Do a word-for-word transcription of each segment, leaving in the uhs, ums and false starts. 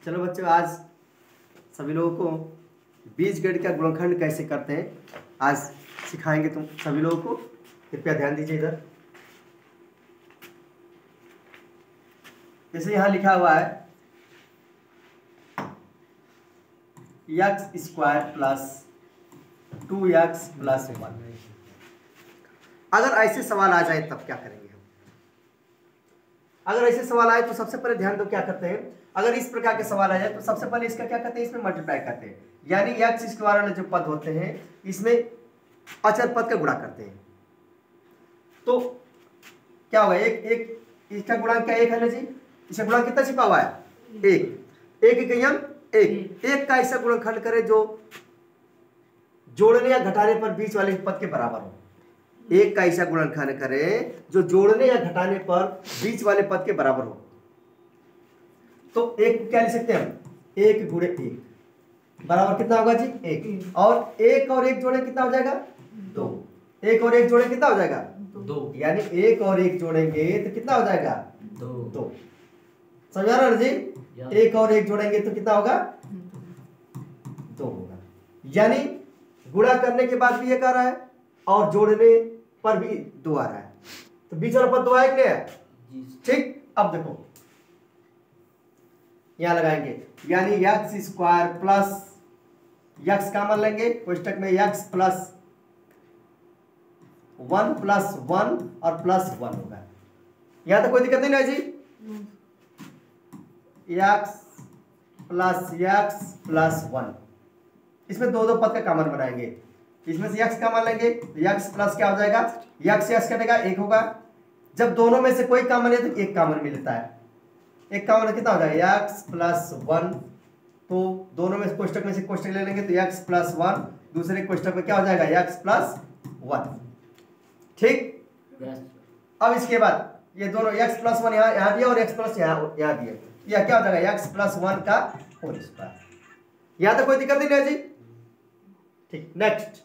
चलो बच्चों, आज सभी लोगों को बीजगणित का गुणनखंड कैसे करते हैं आज सिखाएंगे तुम सभी लोगों को। कृपया ध्यान दीजिए इधर। जैसे यहाँ लिखा हुआ है x square plus two x plus one. अगर ऐसे सवाल आ जाए तब क्या करेंगे हम? अगर ऐसे सवाल आए तो सबसे पहले ध्यान दो क्या करते हैं। अगर इस प्रकार के सवाल आ जाए तो सबसे पहले इसका क्या करते हैं, इसमें मल्टीप्लाई करते हैं, यानी एक्स स्क्वायर वाले जो पद होते हैं इसमें अचर पद का गुणा करते हैं। तो क्या होगा, एक एक इसका गुणांक क्या एक है ना जी, इसका गुणांक कितना छिपा हुआ है, एक। एक इकाइयां एक एक का ऐसा गुणनखंड करे जो जोड़ने या घटाने पर बीच वाले पद के बराबर हो। एक का ऐसा गुणनखंड करे जो जोड़ने या घटाने पर बीच वाले पद के बराबर हो। तो एक क्या लिख सकते हैं हम, एक गुणे एक बराबर कितना होगा जी, एक। और एक और एक जोड़े कितना हो जाएगा, दो। एक और एक जोड़े कितना हो जाएगा, दो। यानी एक और एक जोड़ेंगे तो कितना हो जाएगा, दो। दो समझा रहे जी, एक और एक जोड़ेंगे तो कितना होगा, दो होगा। यानी गुणा करने के बाद भी एक आ रहा है और जोड़ने पर भी दो आ रहा है, तो बीच वाला पद दो आया कि नहीं है, ठीक। अब देखो यहां लगाएंगे, यानी एक्स स्क्वायर प्लस एक्स का मान लेंगे कोष्टक में, x plus one plus one और प्लस वन होगा। यहां तक कोई दिक्कत नहीं है जी। X plus x plus one, इसमें दो दो पद का कॉमन बनाएंगे। इसमें से x का मान लेंगे तो x प्लस क्या हो जाएगा, x से x कटेगा एक होगा। जब दोनों में से कोई कॉमन है तो एक कॉमन मिलता है, एक कॉमन कितना हो जाएगा x प्लस वन। तो दोनों में से कोष्टक में से कोष्टक ले लेंगे तो x प्लस वन, दूसरे कोष्टक में क्या हो जाएगा x प्लस वन, ठीक। अब इसके बाद ये दोनों x प्लस वन यहाँ यहाँ दिया और x प्लस यहाँ यहाँ दिया, यह क्या हो जाएगा x प्लस वन का होल स्क्वायर। यहाँ तक कोई दिक्कत नहीं है जी, ठीक। नेक्स्ट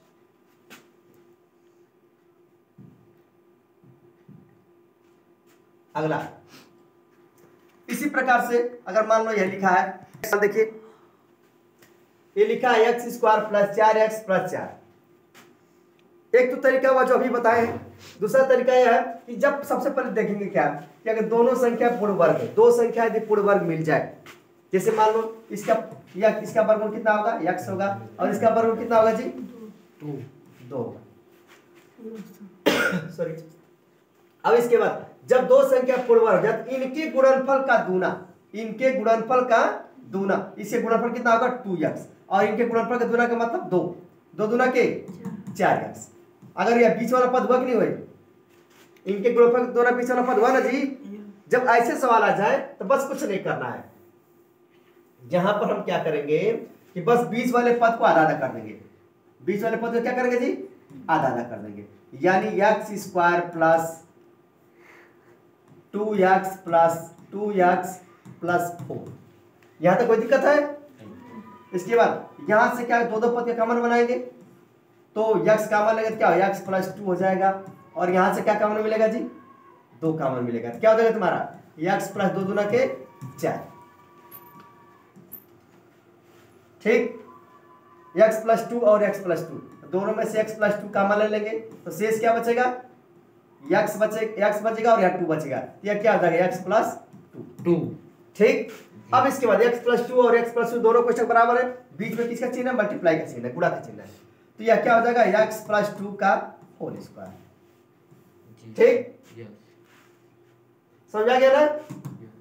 अगला, इसी प्रकार से अगर मान लो यह लिखा है, देखिए ये लिखा है एक्स स्क्वायर प्लस चार एक्स प्लस चार। एक तो तरीका हुआ जो अभी बताए हैं, दूसरा तरीका यह है कि जब सबसे पहले देखेंगे क्या कि अगर दोनों संख्या पूर्ण वर्ग है, दो संख्या यदि पूर्ण वर्ग मिल जाए, जैसे मान लो इसका या इसका वर्गमूल कितना होगा, एक्स होगा, और इसका वर्गमूल कितना होगा जी, दो होगा, सॉरी। अब इसके बाद जब दो संख्या पूर्ण वर्ग जब इनके गुणनफल का दूना, इनके गुणनफल का दूना, इसके गुणनफल कितना होगा टू एक्स, और इनके गुणनफल का दूना का मतलब दो, दो दूना के चार एक्स। अगर यह बीच वाला पद हुआ कि नहीं हुआ, इनके गुणनफल का दूना बीच वाला पद हुआ ना जी। जब ऐसे सवाल आ जाए तो बस कुछ नहीं करना है, यहां पर हम क्या करेंगे कि बस बीच वाले पद को आधा आधा कर देंगे। बीच वाले पद को क्या करेंगे जी, आधा आधा कर देंगे, यानी x square plus two x plus two x plus four. यहां तक कोई दिक्कत है? इसके बाद यहां से क्या दो दो पद के कॉमन बनाएंगे, तो x कॉमन लेंगे तो क्या हो, x प्लस टू हो जाएगा, और यहां से क्या कॉमन मिलेगा जी, दो कॉमन मिलेगा, तो क्या हो जाएगा तुम्हारा x प्लस दो दूना के चार, ठीक। x प्लस टू और x प्लस टू, दोनों में से x प्लस टू कॉमन ले लेंगे तो शेष क्या बचेगा, x बचे x बचेगा और यहाँ टू बचेगा, यह क्या हो जाएगा x प्लस टू, टू, ठीक। अब इसके बाद x प्लस टू और x प्लस टू दोनों क्वेश्चन बराबर है, बीच में किसका चिन्ह है, मल्टीप्लाई का चिन्ह है, गुणा का चिन्ह है, तो यह क्या हो जाएगा x प्लस टू का होल स्क्वायर, ठीक। समझा गया ना?